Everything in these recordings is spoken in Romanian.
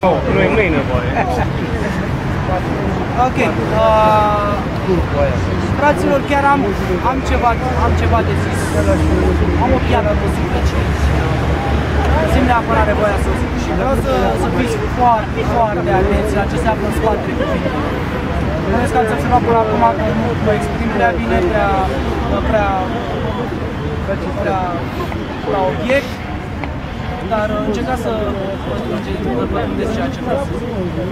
Nu e nevoie. Ok. Fraților, chiar am ceva de zis. Am o piatră pe suflet și simt neapărat nevoia să o zic. Și vreau să fiți foarte, foarte atenți la ce se află în spatele cuvintului. Bănuiesc că ați observat până acum că nu mă exprim prea bine, prea obiect, dar încercați să vă strângeți ceea ce vreau să zic.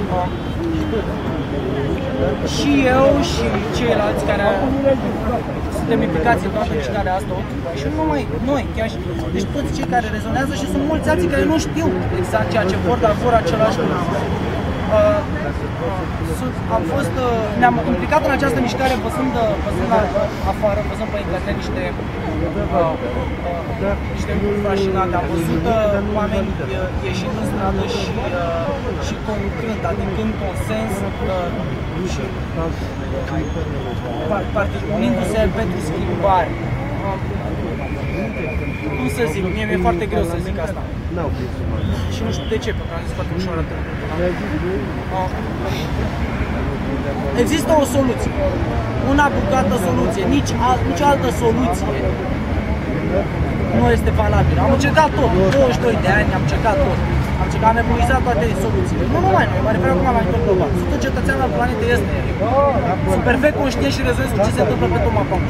Și eu și ceilalți care suntem implicați în toată mișcarea asta, și nu numai noi, chiar și deci toți cei care rezonează și sunt mulți alții care nu știu exact ceea ce vor, dar vor același lucru. Ne-am implicat în această mișcare văzând afară, văzând pe internet niște lucruri fascinante. Am văzut oameni ieșind în stradă și conlucrând, adicând consens și unindu-se pentru schimbare. Cum să zic, mie mi-e foarte greu să zic asta. Și nu știu de ce, pentru că am zis foarte ușor atât. Există o soluție, una bucată soluție, nici altă soluție nu este valabilă. Am încercat tot, 22 de ani am încercat tot. Am epuizat toate soluțiile. Nu numai noi, mă refer acum la nivel global. Sunt tot cetățean al planetei este. Sunt perfect conștient și rezonez cu ce se întâmplă pe Toma Pamț.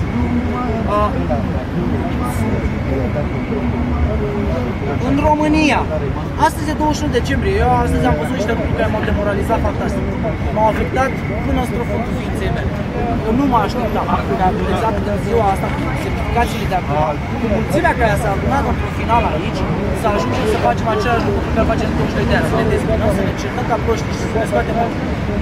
În România, astăzi e 21 decembrie, eu astăzi am văzut niște lucruri care m-au demoralizat fantastic. M-au afectat până în strofundul ființei mele. Eu nu mă așteptam, exact în ziua asta, cu certificațiile de acum, cu mulțimea care s-a adunat într-un final aici, să ajungem să facem același lucru pe care facem de 22 de ani, să ne dezbinăm, să ne certăm ca proști și să ne scoatem mult.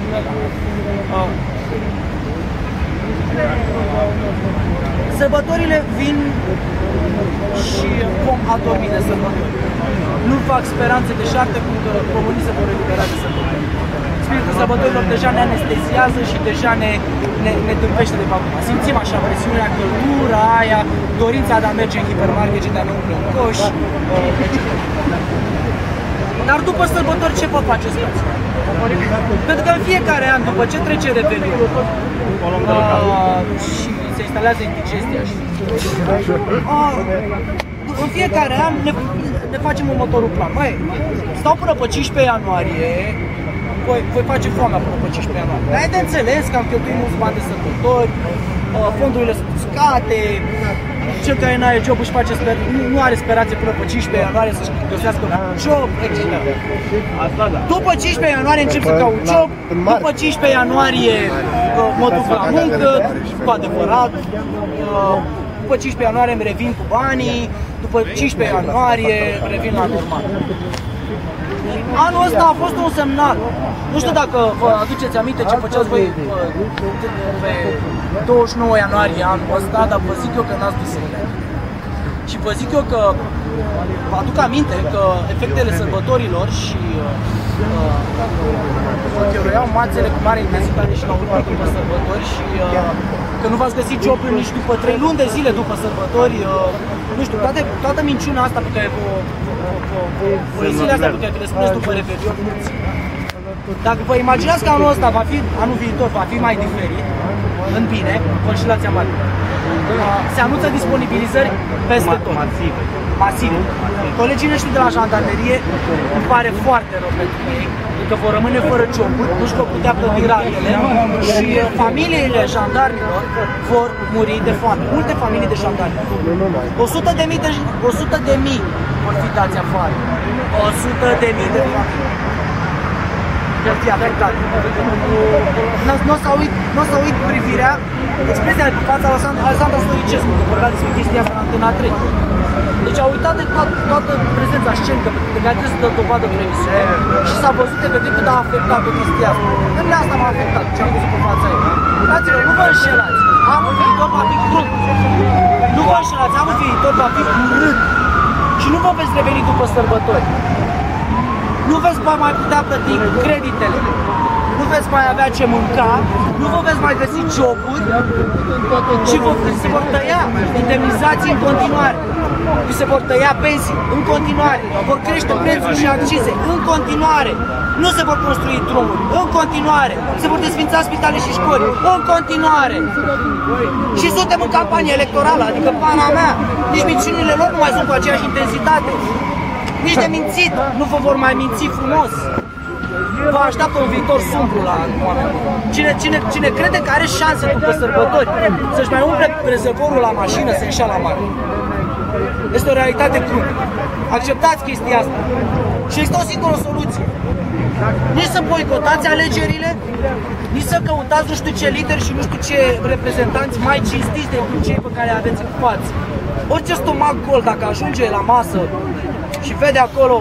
Sărbătorile vin și vom adormi de sărbători. Nu fac speranțe de șarte cum că românii se vor recupera de sărbători. Spiritul sărbătorilor deja ne anesteziază și deja ne tâmpește de pe acum. Simțim așa presiunea, căldura aia, dorința de a merge în hipermarket și de a ne umple un coș. Dar după sărbători ce vă faceți, frați? Pentru că în fiecare an, după ce trece Revelion și se instalează indigestia și în fiecare an ne facem următorul plan. Măi, stau până pe 15 ianuarie, voi face foamea până pe 15 ianuarie. Dar e de înțeles că am cheltuit mulți bani de sărbători, fondurile sunt uscate, cel care nu are job își face nu are speranțe până pe 15 ianuarie să-și găsească job, etc. După 15 ianuarie încep să caut job, după 15 ianuarie mă duc la muncă, cu adevărat, după 15 ianuarie îmi revin cu banii, după 15 ianuarie revin la normal. Anul ăsta a fost un semnal. Nu știu dacă vă aduceți aminte ce făceați voi pe 29 ianuarie anul ăsta, dar vă zic eu că n-ați dus în ele. Și vă zic eu că vă aduc aminte că efectele sărbătorilor și rocheroiau mațele cu mare intensitate și la urmă după sărbători și că nu v-ați găsit joburi nici după 3 luni de zile după sărbători. Nu știu, toată minciuna asta pe care poeziile astea pe care le spuneți după Revelion, dacă vă imaginați că anul viitor va fi mai diferit, în bine, conștilația mare. Se anunță disponibilizări peste tot. Masive. Colegii noștri de la jandarmerie îmi pare foarte rău pentru ei, că vor rămâne fără joburi, nu-și vor putea plăti raliile și familiile jandarmilor vor muri de foame. Multe familii de jandarmi. 100.000 vor fi dați afară. 100.000 de familii vor fi afectate. Nu o să uit privirea, expresia de pe fața Alexandru Stoicescu, că vorbea despre chestia asta în Antena 3. Deci a uitat de toată prezența scenică de care trebuie să dă dovadă previziune și s-a văzut efectiv cât a afectat pe chestia asta. În asta m-a afectat, ce am văzut pe fața ei. Fraților, nu vă înșelați, anul viitor va fi crud. Nu vă înșelați, anul viitor va fi urât. Și nu vă veți reveni după sărbători. Nu veți mai putea plăti creditele. Nu veți mai avea ce mânca, nu vă veți mai găsi joburi și se vor tăia indemnizații în continuare. Vi se vor tăia pensii în continuare, vor crește prețuri și accize în continuare. Nu se vor construi drumuri, în continuare. Se vor desfința spitale și școli, în continuare. Și suntem în campanie electorală, adică pana mea, nici minciunile lor nu mai sunt cu aceeași intensitate. Nici de mințit, nu vă vor mai minți frumos. Vă așteaptă un viitor sumbru la oameni. Cine crede că are șanse după sărbători să-și mai umple rezervorul la mașină, să ieșea la mare. Este o realitate crudă. Acceptați chestia asta. Și există o singură soluție. Nici să boicotați alegerile, nici să căutați nu știu ce lideri și nu știu ce reprezentanți mai cinstiți decât cei pe care aveți în față. Orice stomac gol, dacă ajunge la masă și vede acolo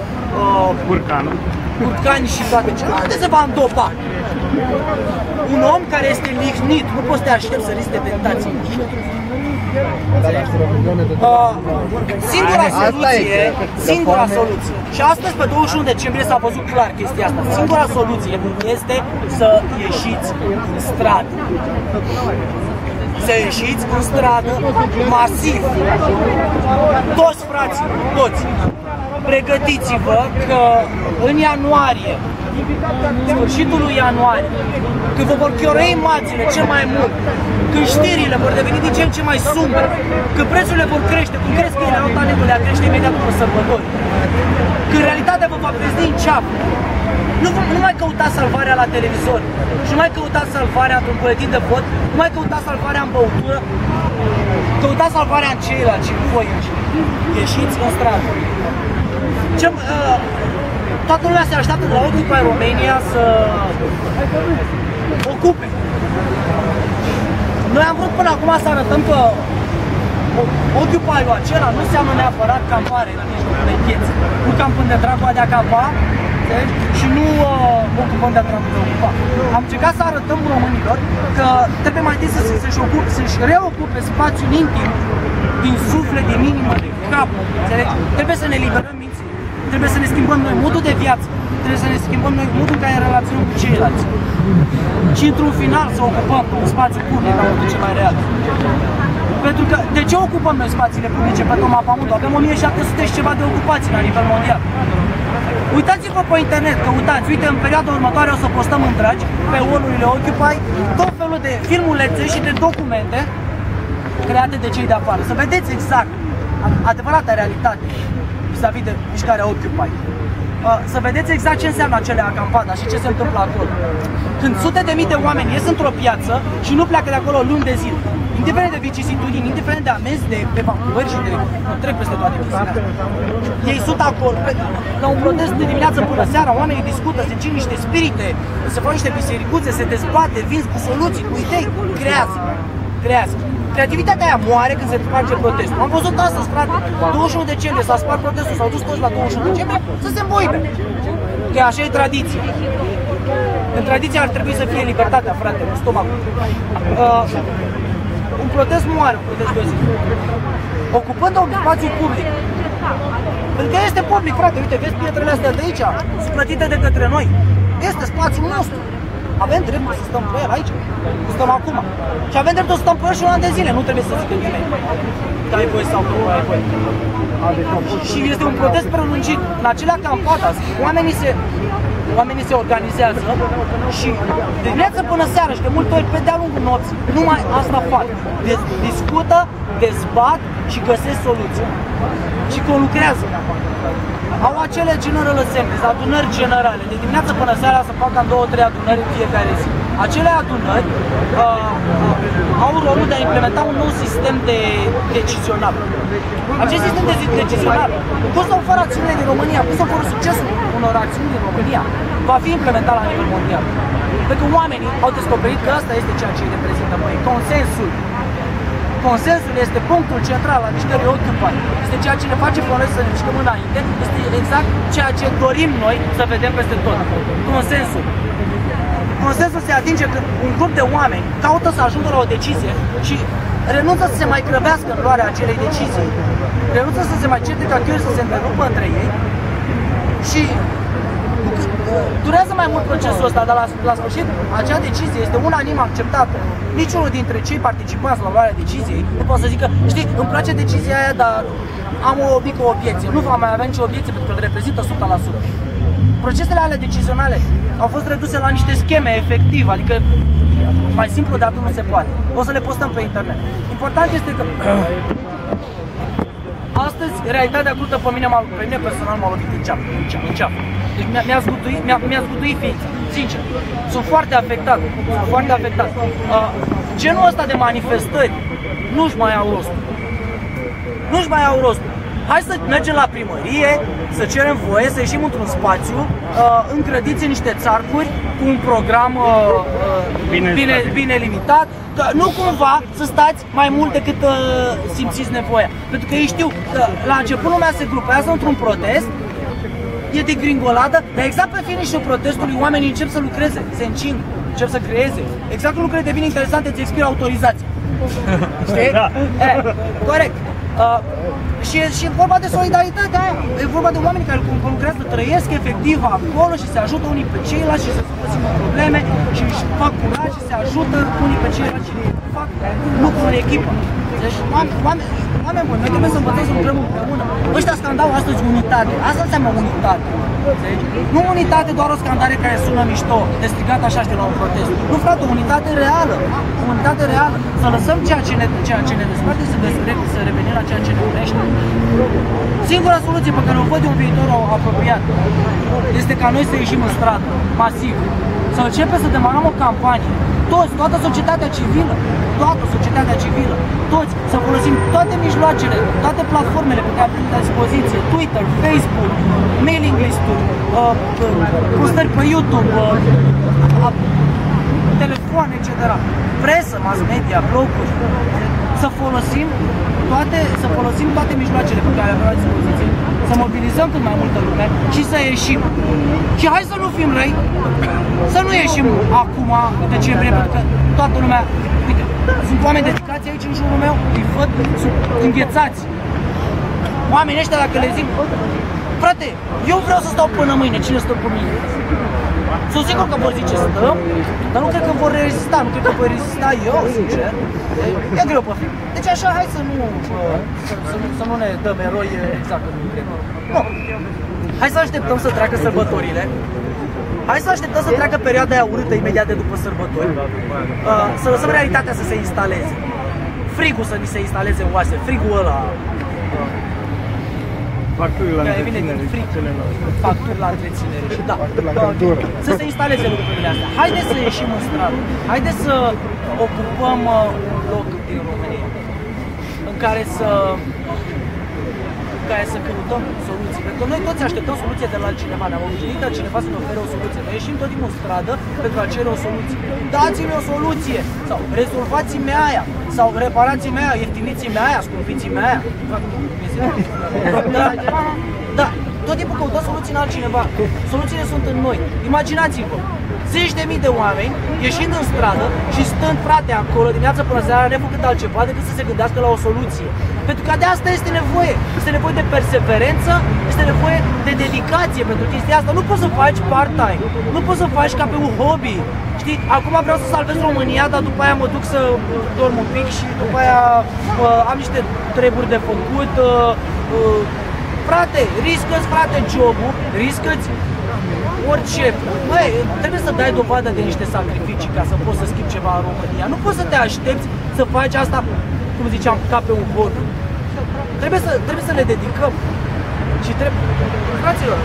curcani și toate celelalte, unde se va îndopa? Un om care este lihnit, nu poți să te aștepți să risci de tentații. Singura soluție, și astăzi pe 21 decembrie s-a văzut clar chestia asta, singura soluție este să ieșiți în stradă. Să ieșiți în stradă masiv. Toți frații, toți. Pregătiți-vă că în ianuarie, sfârșitul lui ianuarie, când vă vor chiorăi mațile cel mai mult, când știrile vor deveni din ce în ce mai sumbre, când prețurile vor crește, când crezi că ele au talentul de a crește imediat după sărbători, când realitatea vă va prezdi în ceapă, nu mai căutați salvarea la televizor, și nu mai căutați salvarea într-un buletin de vot, nu mai căutați salvarea în băutură, căutați salvarea în ceilalți și în voi înșine. Ieșiți în stradă. Toată lumea se așteaptă de la Occupy Romania să ocupe. Noi am vrut până acum să arătăm că Occupy-ul acela nu înseamnă neapărat campare la mijlocul unei piețe. Nu campând de dragul de a campa și nu ocupăm de a dragul de a ocupa. Am încercat să arătăm românilor că trebuie mai întâi să-și reocupe spațiul intim din suflet, din inimă, de cap. Trebuie să ne liberăm minții. Trebuie să ne schimbăm noi modul de viață, trebuie să ne schimbăm noi modul în care relaționăm cu ceilalți. Și într-un final să ocupăm spațiul public la modul cel mai real. Pentru că, de ce ocupăm noi spațiile publice pe Toma Pământul? Avem 1700 și ceva de ocupații la nivel mondial. Uitați-vă pe internet, căutați, uite, în perioada următoare o să postăm în dragi, pe wall-urile Occupy, tot felul de filmulețe și de documente create de cei de afară. Să vedeți exact adevărata realitate vis-a-vis de mișcarea Occupy. Să vedeți exact ce înseamnă acele acampada și ce se întâmplă acolo. Când sute de mii de oameni ies într-o piață și nu pleacă de acolo luni de zile, indiferent de vicisitudini, indiferent de amenzi, de evacuări și de trec peste toate chestiile. Ei sunt acolo, la un protest de dimineață până seara, oamenii discută, se încin niște spirite, se fac niște bisericuțe, se dezbate, vin cu soluții, cu idei, creează. Creativitatea aia moare când se face protestul. Am văzut astăzi, frate, 21 decembrie s-a spart protestul, s-au dus toți la 21 decembrie să se îmboibe. Că așa e tradiție. În tradiție ar trebui să fie libertatea, frate, în stomacul. Un protest moare, un protest de o zi. Ocupând un spațiu public. Pentru că este public, frate, uite, vezi pietrele astea de aici, sunt plătite de către noi. Este spațiul nostru. Avem dreptul să stăm pe el aici, stăm acum. Și avem dreptul să stăm pe el și un an de zile, nu trebuie să zică nimeni că ai voie sau nu ai voie. Și este un protest prelungit. În acelea campata, oamenii se organizează și de dimineață până seară și de multe ori pe de-a lungul nopții, numai asta fac. Discută, dezbat și găsesc soluții. Și conlucrează. Au acele general assemblies, adunări generale, de dimineață până seara să facă 2-3 adunări în fiecare zi. Acele adunări au rolul de a implementa un nou sistem de decizional. Acest sistem de decizional, cu sau fără acțiunile din România, cu sau fără succesul unor acțiuni din România, va fi implementat la nivel mondial. Pentru că oamenii au descoperit că asta este ceea ce îi reprezintă noi, consensul. Consensul este punctul central al mișcării Occupy. Este ceea ce ne face pe noi să ne mișcăm înainte. Este exact ceea ce dorim noi să vedem peste tot. Consensul. Consensul se atinge când un grup de oameni caută să ajungă la o decizie și renunță să se mai grăbească în luarea acelei decizii. Renunță să se mai certe ca chiar să se întrerupă între ei și durează mai mai mult procesul ăsta, dar la sfârșit, acea decizie este unanim acceptată. Niciunul dintre cei participanți la luarea deciziei nu poate să zică, știi, îmi place decizia aia, dar am o mică obiecție. Nu va mai avea nicio obiecție pentru că îl reprezintă 100%. Procesele alea decizionale au fost reduse la niște scheme efectiv, adică mai simplu de atât nu se poate. O să le postăm pe internet. Important este că astăzi realitatea crută pe mine personal m-a lovit în ceafă. Deci mi-a zguduit ființa, sincer. Sunt foarte afectat, genul ăsta de manifestări nu-și mai au rostul. Hai să mergem la primărie, să cerem voie, să ieșim într-un spațiu, încrădiți în niște țarcuri, cu un program bine limitat, nu cumva să stați mai mult decât simțiți nevoia. Pentru că ei știu că la început lumea se grupează într-un protest, e de gringoladă, dar exact pe finișul protestului oamenii încep să lucreze, se încing, încep să creeze. Exact când lucrurile devin interesante, îți expiră autorizația. Știi? Da. Corect. Și e vorba de solidaritatea aia, e vorba de oameni care lucrează, trăiesc efectiv acolo și se ajută unii pe ceilalți și se găsesc probleme și își fac curaj și se ajută unii pe ceilalți și fac lucruri în echipă. Deci, oameni buni, noi trebuie să învățăm să lucrăm împreună. Ăștia scandau astăzi unitate, asta înseamnă unitate. Nu unitate doar o scandare care sună mișto, de strigat așa de la un protest. Nu frate, unitate reală, să lăsăm ceea ce ne desparte, să revenim la ceea ce ne unește. Singura soluție pe care o văd de un viitor apropiat este ca noi să ieșim în stradă, masiv, să începem să demarăm o campanie. Toată societatea civilă, toți, să folosim toate mijloacele, toate platformele pe care avem la dispoziție, Twitter, Facebook, mailing list-uri, postări pe YouTube, telefon, etc. Presă, mass media, bloguri, să folosim toate mijloacele pe care avem la dispoziție, să mobilizăm cât mai multă lume și să ieșim. Și hai să nu fim răi, să nu ieșim acum, în decembrie, pentru că toată lumea, uite, sunt oameni dedicați aici în jurul meu, îi văd, sunt înghețați. Oamenii ăștia, dacă le zic, frate, eu vreau să stau până mâine, cine stă cu mine? Sunt sigur că vor zice stăm, dar nu cred că vor rezista, nu cred că voi rezista eu, sincer. E greu pe fi. Deci așa, hai să nu ne dăm eroi exact cum cred. Nu. Hai să așteptăm să treacă sărbătorile. Hai să așteptăm să treacă perioada aia urâtă imediat de după sărbători. Să lăsăm realitatea să se instaleze. Frigul să ni se instaleze în oase, frigul ăla. Facturi la întreținere. Facturi la întreținere. Da. Să se instaleze lucrurile astea. Haideți să ieșim în stradă. Haideți să ocupăm loc din România în care să căutăm soluții. Pentru că noi toți așteptăm soluție de la altcineva. Ne-am obișnuit ca cineva să ne ofere o soluție. Noi ieșim tot timpul în stradă pentru a cere o soluție. Dați-mi o soluție! Sau rezolvați-mi aia! Sau reparați-mi aia, ieftiniți-mi aia, scumpiți-mi aia. Da, tot timpul căutăm soluții în altcineva. Soluțiile sunt în noi. Imaginați-vă, zeci de mii de oameni ieșind în stradă și stând, frate, acolo dimineața până seara, nefăcând altceva decât să se gândească la o soluție. Pentru că de asta este nevoie. Este nevoie de perseverență, este nevoie de dedicație pentru chestia asta. Nu poți să faci part-time, nu poți să faci ca pe un hobby. Știi, acum vreau să salvez România, dar după aia mă duc să dorm un pic și după aia am niște treburi de făcut. Frate, riscă-ți, frate, job-ul, riscă-ți orice. Băi, trebuie să dai dovadă de niște sacrificii ca să poți să schimbi ceva în România. Nu poți să te aștepți să faci asta, cum ziceam, ca pe un hobby. Trebuie să ne dedicăm. Și trebuie... Fraților,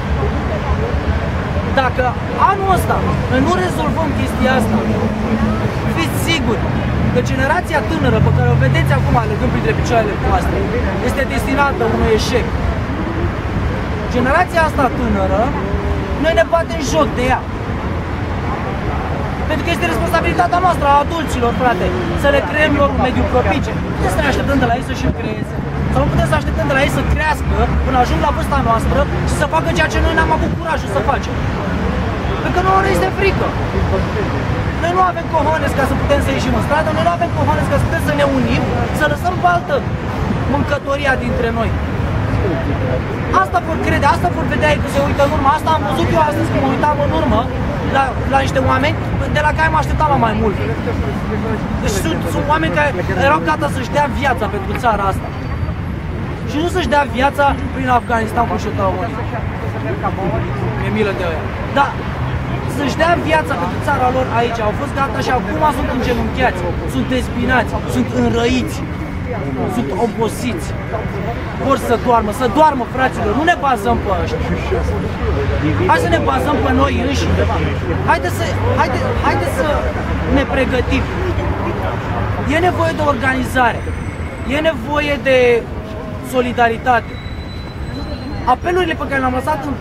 dacă anul ăsta noi nu rezolvăm chestia asta, fiți siguri că generația tânără pe care o vedeți acum alegând printre picioarele voastre este destinată unui eșec. Generația asta tânără, noi ne batem joc de ea. Pentru că este responsabilitatea noastră a adulților, frate, să le creăm lor un mediu propice. Nu putem să ne așteptăm de la ei să-și creeze. Sau nu putem să așteptăm de la ei să crească până ajung la vârsta noastră și să facă ceea ce noi n-am avut curajul să facem. Pentru că nouă ne este frică. Noi nu avem cojones ca să putem să ieșim în stradă, noi nu avem cojones ca să putem să ne unim, să lăsăm baltă mâncătoria dintre noi. Asta vor crede, asta vor vedea ei că se uită în urmă, asta am văzut eu astăzi când mă uitam în urmă la niște oameni de la care mă așteptam la mai mult. Deci sunt oameni care erau gata să-și dea viața pentru țara asta. Și nu să-și dea viața prin Afganistan cu șutau unii. Mi-e milă de aia. Dar să-și dea viața pentru țara lor aici. Au fost gata și acum sunt îngenunchiați, sunt dezbinați, sunt înrăiți, sunt obosiți. Vor să doarmă, fraților, nu ne bazăm pe ăștia. Hai să ne bazăm pe noi înșine. Haide să ne pregătim. E nevoie de organizare, e nevoie de solidaritate. Apelurile pe care le-am lăsat în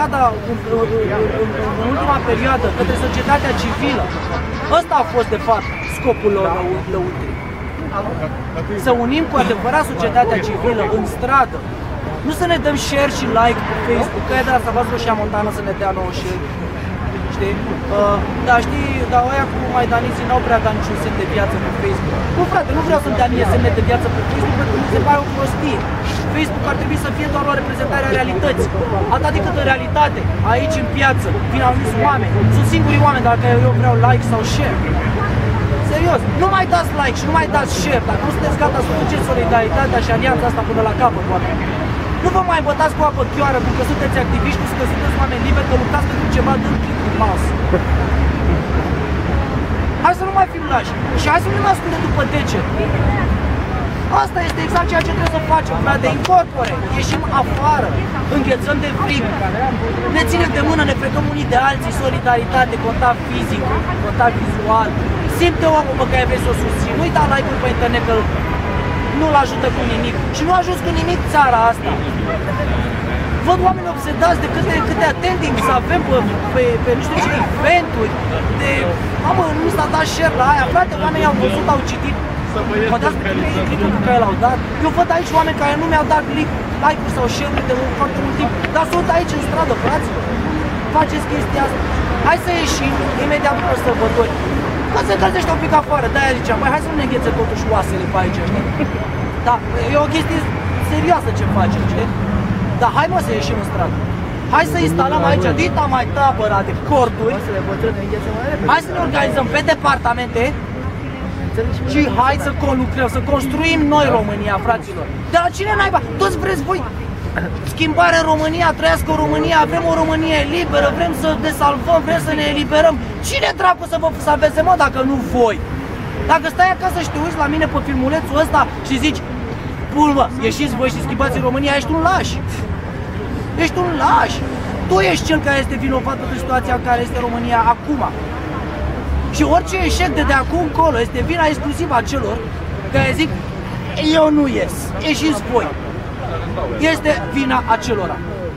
ultima perioadă către societatea civilă, ăsta a fost de fapt scopul lor lăutrii. Să unim cu adevărat societatea civilă în stradă. Nu să ne dăm share și like pe Facebook, că e de asta v-ați văzut și Montana să ne dea nouă share. Știi? Dar știi, dar ăia cu maidaniții n-au prea dat niciun semn de viață pe Facebook. Nu frate, nu vreau să-mi dea mie semne de viață pe Facebook pentru că mi se pare o prostie. Facebook ar trebui să fie doar o reprezentare a realității. Atât decât în realitate, aici în piață, vin anumiți oameni. Sunt singurii oameni dacă eu vreau like sau share. Serios, nu mai dați like și nu mai dați share dacă nu sunteți gata să duceți solidaritatea și alianța asta până la capăt, oameni. Nu vă mai bătați cu apă chioară pentru că sunteți activiști, pentru că sunteți oameni liberi, că luptați pentru ceva dând click cu mouse. Hai să nu mai fim lași și hai să nu ne mai ascundem după deget. Asta este exact ceea ce trebuie să facem, frate, incorpore, ieșim afară, înghețăm de frig, ne ținem de mână, ne frecăm unii de alții, solidaritate, contact fizic, contact vizual. Simte omul pe care vrei să o susții, nu-i da like-uri pe internet că nu-l ajută cu nimic și nu ajuns cu nimic țara asta. Văd oameni obsedați de câte attending să avem pe nu știu ce eventuri, de mamă, nu s-a dat share la aia, frate, oamenii au văzut, au citit. Mă dați pe click-ul pe care l-au dat. Eu văd aici oameni care nu mi-au dat like-uri sau share-uri de foarte mult timp, dar sunt aici în stradă, fraților. Faceți chestia asta. Hai să ieșim imediat după sărbători. Că se încălzește un pic afară, de-aia ziceam, băi, hai să nu ne înghețe totuși oasele pe aici, știi? Da, e o chestie serioasă ce facem, știi? Dar hai mă să ieșim în stradă. Hai să instalăm aici dita mai tabăra de corturi. Hai să ne organizăm pe departamente și hai să conlucrăm, să construim noi România, fraților. De la cine naiba? Toți vreți voi schimbare în România, trăiască în România, vrem o Românie liberă, vrem să ne salvăm, vrem să ne eliberăm. Cine dracu să vă salveze, mă, dacă nu voi? Dacă stai acasă și te uiți la mine pe filmulețul ăsta și zici, pulmă, ieșiți voi și schimbați în România, ești un laș. Ești un laș. Tu ești cel care este vinovat pentru situația în care este România acum. Și orice eșec de acum încolo este vina exclusivă a celor care zic, eu nu ies, ieșiți voi. Este vina acelora.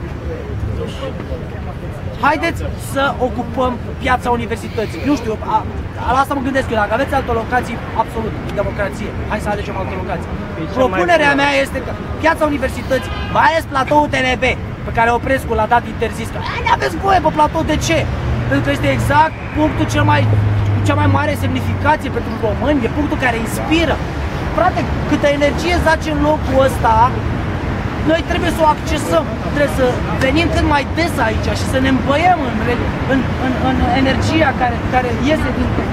Haideți să ocupăm piața universității. Nu știu, la asta mă gândesc eu. Dacă aveți alte locații, absolut, democrație. Hai să alegem alte locații. Propunerea mea este că piața universității, mai ales platoul TNB, pe care Oprescu l-a dat interzis, că nu aveți voie pe platou, de ce? Pentru că este exact punctul cea mai mare semnificație pentru români, e punctul care inspiră. Frate, câtă energie zace în locul ăsta, noi trebuie să o accesăm, trebuie să venim cât mai des aici și să ne îmbăiem în energia care iese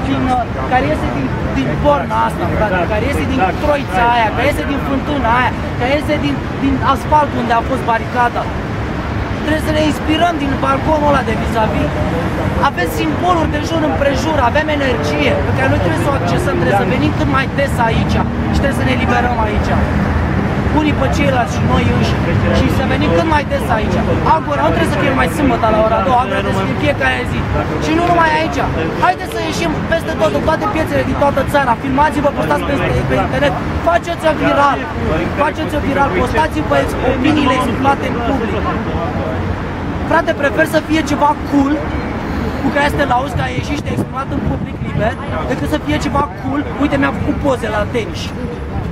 din borna asta, frate, care iese din troița aia, care iese din fântâna aia, care iese din asfalt unde a fost baricada. Trebuie să ne inspirăm din balconul ăla de vis-a-vis. Avem simboluri de jur împrejur, avem energie pe care noi trebuie să o accesăm, trebuie să venim cât mai des aici și trebuie să ne liberăm aici. Unii pe ceilalți și noi înșine și să venim cât mai des aici. Agora nu trebuie să fie numai sâmbătă la ora 2, agora trebuie să fie fiecare zi. Și nu numai aici. Haideți să ieșim peste tot, în toate piețele din toată țara. Filmați-vă, postați pe internet, faceți-o viral. Faceți-o viral, postați-vă opiniile exprimate în public. Frate, prefer să fie ceva cool cu care să te lauzi, că ai ieșit și te-ai exprimat în public liber, decât să fie ceva cool, uite, mi-am făcut poze la tenis.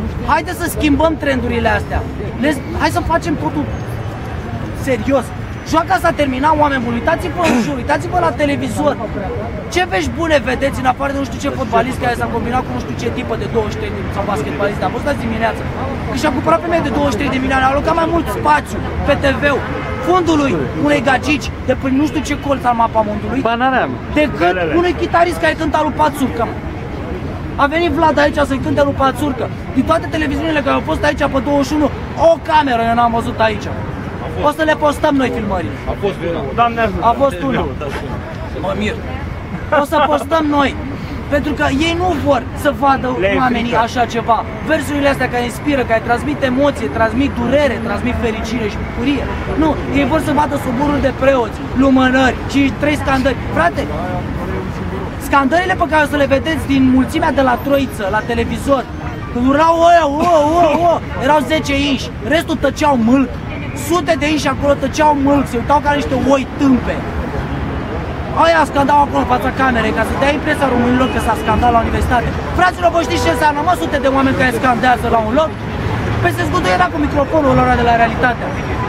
Haideți să schimbăm trendurile astea. Hai să facem totul serios Joaca s-a terminat, oameni buni, uitați-vă în jur, uitați-vă la televizor. Ce vești bune vedeți în afară de nu știu ce fotbalist care s-a combinat cu nu știu ce tipă de 23 sau basketbalist. Am văzut azi dimineața că și-a cumpărat premie de 23 de milioane, a alocat mai mult spațiu pe TV-ul fundului unei gagici de prin nu știu ce colț al mapamondului decât unui chitarist care cânta lui Pațurcă. A venit Vlad aici să-i cânte lui Pațurcă. Din toate televiziunile care au fost aici pe 21, o cameră eu n-am văzut aici. O să le postăm noi filmările. A fost una. Doamne ajută. A fost una. Mă mir. O să postăm noi. Pentru că ei nu vor să vadă oamenii așa ceva. Versurile astea care inspiră, care transmit emoție, transmit durere, transmit fericire și bucurie. Nu, ei vor să vadă soboruri de preoți, lumânări și 3 scandări. Frate, scandările pe care o să le vedeți din mulțimea de la Troiță, la televizor, când urlau ăia, erau 10 inși, restul tăceau mâlc. Sute de inși acolo tăceau mâlc, se uitau ca niște oi tâmpe. Aia scandau acolo în fața camerei, ca să dea impresia românilor că s-a scandat la universitate. Fraților, voi știți ce înseamnă, mă, sute de oameni care scandează la un loc? Păi se zguduie era cu microfonul la ora de la realitate.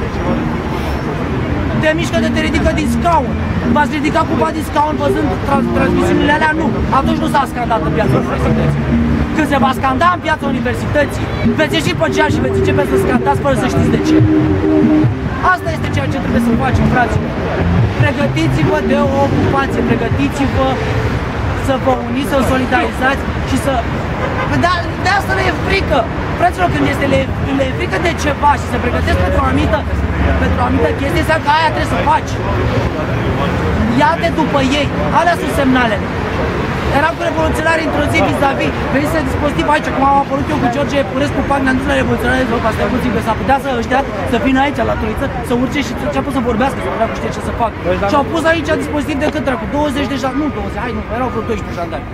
Te mișcă de te ridică din scaun. V-ați ridicat cumva din scaun văzând transmisiunile alea? Nu. Atunci nu s-a scandat în piața universității. Când se va scanda în piața universității, veți ieși pe geam și veți începe să scandați fără să știți de ce. Asta este ceea ce trebuie să facem, fraților. Pregătiți-vă de o ocupație, pregătiți-vă să vă uniți, să vă solidarizați și să... De asta le e frică. Fraților, când le e frică de ceva și se pregătesc pentru o anumită chestie, înseamnă că aia trebuie să faci. Ia-te după ei, alea sunt semnalele. Eram cu revoluționari într-o zi vis-a-vis, veniți să dispozitiv aici, cum am apărut eu cu George Epurescu, pac, ne-am dus la revoluționari, zic, asta e puțin, că s-ar putea să ăștia să vină aici la Troiță, să urce și să înceapă să vorbească, să vreau știe ce să fac. Și au pus aici dispozitiv de cât dracu, 20 de jandarmi, nu 20, hai nu, erau vreo 12 jandarmi.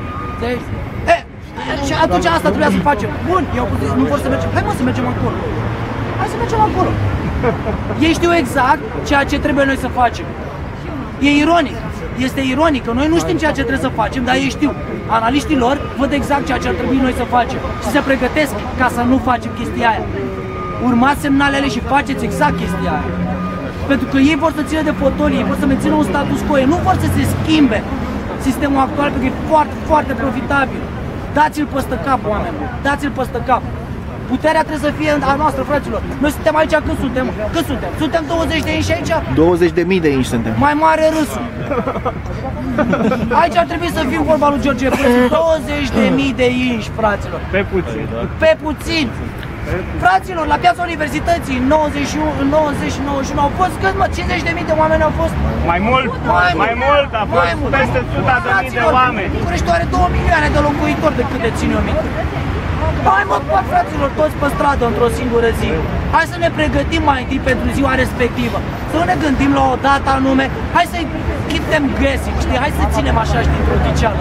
Și atunci asta trebuia să facem. Bun, eu nu vor să mergem, hai mă să mergem acolo. Hai să mergem acolo. Ei știu exact ceea ce trebuie noi să facem. E ironic. Este ironic că noi nu știm ceea ce trebuie să facem, dar ei știu. Analiștii lor văd exact ceea ce ar trebui noi să facem și se pregătesc ca să nu facem chestia aia. Urmați semnalele și faceți exact chestia aia. Pentru că ei vor să țină de fotolii, ei vor să mențină un status quo, ei nu vor să se schimbe sistemul actual pentru că e foarte, foarte profitabil. Dați-l păstă cap, oameni, dați-l păstă cap. Puterea trebuie să fie a noastră, fraților. Noi suntem aici cât suntem? Cât suntem? Suntem 20 de inși aici? 20.000 de inși suntem. Mai mare râsul. Aici ar trebui să fim vorba lui George Epurescu. 20.000 de inși, fraților. Pe puțin. Pe puțin. Fraților, la piața universității, în 90 și 91 au fost cât, mă? 50.000 de oameni au fost? Mai mult, mai mult, a fost peste 100.000 de oameni. București are 2 milioane de locuitori de câte țin eu minte. Hai mă, fraților, toți pe stradă într-o singură zi. Hai să ne pregătim mai întâi pentru ziua respectivă. Să nu ne gândim la o dată anume. Hai să-i keep them guessing, știi? Hai să ținem așa, știi, într-o ticeală.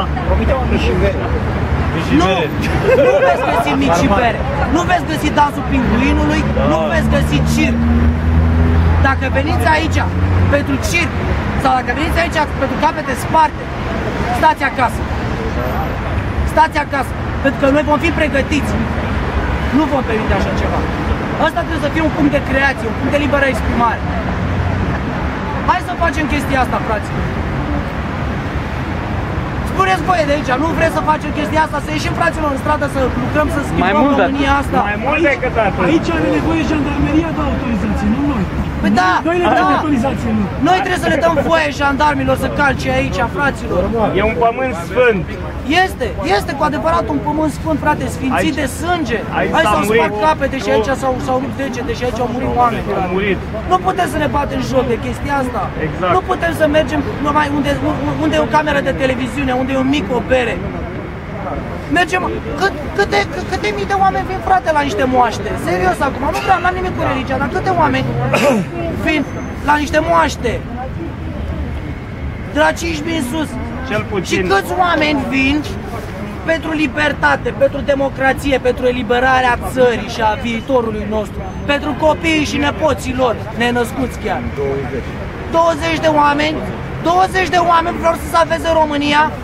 Nu veți găsi mici bere. Nu veți găsi dansul pinguinului. Nu veți găsi circ. Dacă veniți aici pentru circ sau dacă veniți aici pentru capete sparte, stați acasă. Stați acasă. Pentru că noi vom fi pregătiți. Nu vom permite așa ceva. Asta trebuie să fie un punct de creație, un punct de liberă exprimare. Hai să facem chestia asta, frații. Spuneți voie de aici, nu vreți să facem chestia asta, să ieșim fraților în stradă, să lucrăm, să schimbăm România asta. Mai mult decât atât. Aici are nevoie jandarmeria de autorizație, nu noi. Păi da, autorizație, nu. Noi trebuie să le dăm voie jandarmilor să calce aici, fraților. E un pământ sfânt. Este cu adevărat un pământ sfânt, frate, sfințit de sânge. Aici s-au spart capete și aici s-au rupt degete și aici au murit oameni. Nu putem să ne batem joc de chestia asta. Exact. Nu putem să mergem numai unde e o cameră de televiziune, unde e un mic o bere. Mergem, câte mii de oameni vin, frate, la niște moaște? Serios acum, nu vreau, n-am nimic cu religia, dar câte oameni vin la niște moaște? De la 5.000 în sus. Cel puțin. Și câți oameni vin pentru libertate, pentru democrație, pentru eliberarea țării și a viitorului nostru, pentru copiii și nepoții lor, nenăscuți chiar. 20 de oameni, 20 de oameni vreau să salveze România.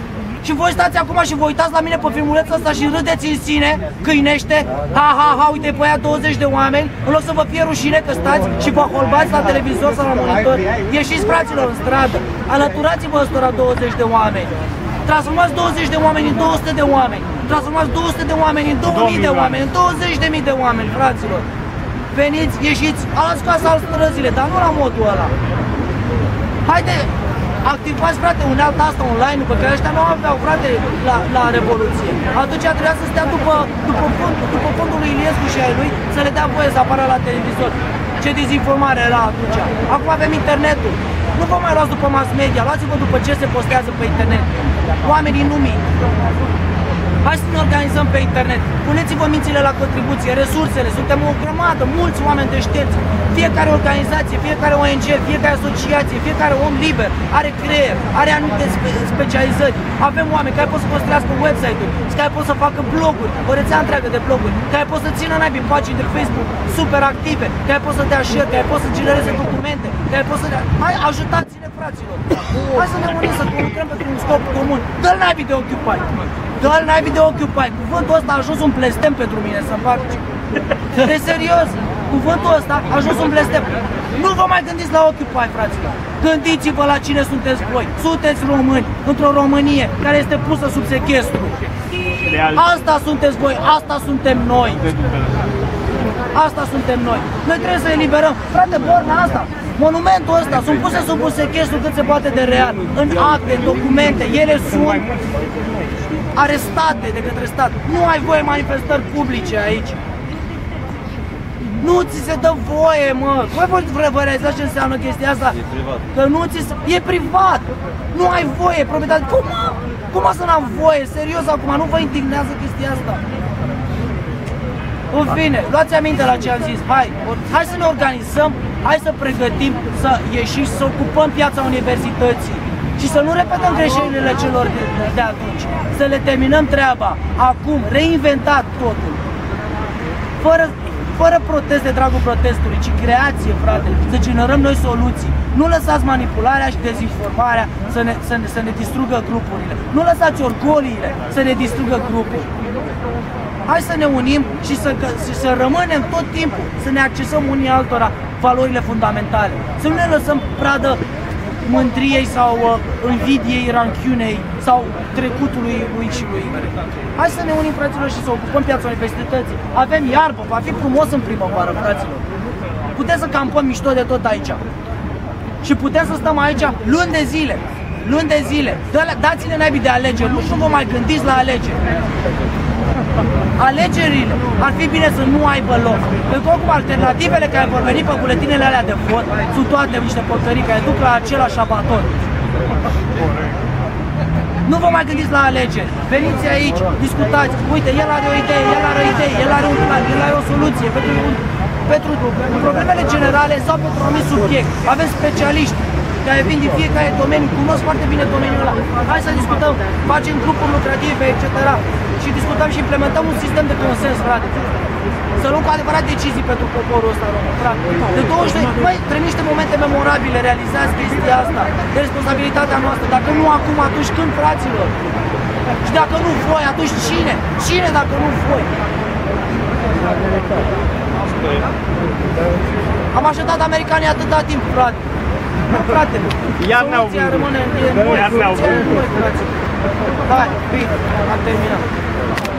Și voi stați acum și vă uitați la mine pe filmulețul ăsta și râdeți în sine, câinește, ha, ha, ha, uite pe aia 20 de oameni, în loc să vă fie rușine că stați și vă holbați la televizor sau la monitor. Ieșiți, fraților, în stradă, alăturați-vă ăstora 20 de oameni. Transformați 20 de oameni în 200 de oameni. Transformați 200 de oameni în 2000 de oameni, în 20.000 de oameni, fraților. Veniți, ieșiți, alați casa al străzile, dar nu la modul ăla. Haide, activați, frate, unealta asta online, pe care ăștia nu aveau, frate, la Revoluție. Atunci trebuia să stea după fondul lui Iliescu și ai lui, să le dea voie să apară la televizor. Ce dezinformare era atunci. Acum avem internetul. Nu vă mai luați după mass media, luați-vă după ce se postează pe internet. Oamenii nu mint. Hai să ne organizăm pe internet. Puneți-vă mințile la contribuție, resursele, suntem o grămadă, mulți oameni deștepți. Fiecare organizație, fiecare ONG, fiecare asociație, fiecare om liber are creier, are anumite specializări. Avem oameni care pot să construiască website-uri, care pot să facă bloguri, o rețea întreagă de bloguri, care pot să țină naibii pagini de Facebook super active, care pot să dea share, care pot să genereze documente, care pot să dea... Hai, ajutați-ne, fraților! Hai să ne unim, să lucrăm pentru un scop comun. Dă-l naibii de Occupy! Dă-l naibii de Occupy! Cuvântul ăsta a ajuns un blestem pentru mine, să fac. De serios! Cuvântul ăsta a ajuns un blestem. Nu vă mai gândiți la Occupy, fraților! Gândiți-vă la cine sunteți voi! Sunteți români, într-o Românie care este pusă sub sechestru. Asta sunteți voi, asta suntem noi! Asta suntem noi! Noi trebuie să eliberăm! Frate, borna asta! Monumentul ăsta sunt puse sub un sechestru cât se poate de real, în acte, în documente, ele sunt arestate de către stat. Nu ai voie manifestări publice aici. Nu ți se dă voie, mă. Voi vă realizați ce înseamnă chestia asta? E privat. Că nu ți se... E privat. Nu ai voie, proprietate. Cum să n-am voie? Serios acum, nu vă indignează chestia asta? În fine, luați aminte la ce am zis. Hai să ne organizăm, hai să pregătim, să ieșim, să ocupăm piața universității și să nu repetăm greșelile celor de atunci. Să le terminăm treaba acum, reinventat totul. Fără protest de dragul protestului, ci creație, frate, să generăm noi soluții. Nu lăsați manipularea și dezinformarea să ne distrugă grupurile. Nu lăsați orgoliile să ne distrugă grupul. Hai să ne unim și să rămânem tot timpul, să ne accesăm unii altora valorile fundamentale. Să nu ne lăsăm pradă mândriei sau invidiei, ranchiunei sau trecutului lui și lui. Hai să ne unim, fraților, și să ocupăm piața universității. Avem iarbă, va fi frumos în primăvară, fraților. Putem să campăm mișto de tot aici. Și putem să stăm aici luni de zile. Luni de zile. Dați-ne naibii de alegeri, nu vă mai gândiți la alegeri. Alegerile ar fi bine să nu aibă loc. Pentru că oricum alternativele care vor veni pe buletinele alea de vot sunt toate niște porcării care duc la același abaton. Nu vă mai gândiți la alegeri. Veniți aici, discutați. Uite, el are o idee, el are o idee, el are un plan, el are o soluție pentru problemele generale sau pentru un anumit subiect. Avem specialiști care vin din fiecare domeniu, cunosc foarte bine domeniul ăla. Hai să discutăm, facem grupuri lucrative, etc. Și discutăm și implementăm un sistem de consens, frate. Să luăm cu adevărat decizii pentru poporul ăsta român, frate. De 22, băi, trebuie niște momente memorabile, realizați chestia asta, de responsabilitatea noastră. Dacă nu acum, atunci când, fraților? Și dacă nu voi, atunci cine? Cine dacă nu voi? Am așteptat americanii atâta timp, frate. Nu, frate, iar n-au soluția rămâne în noi, soluția în noi, frate. Hai, bine, am terminat.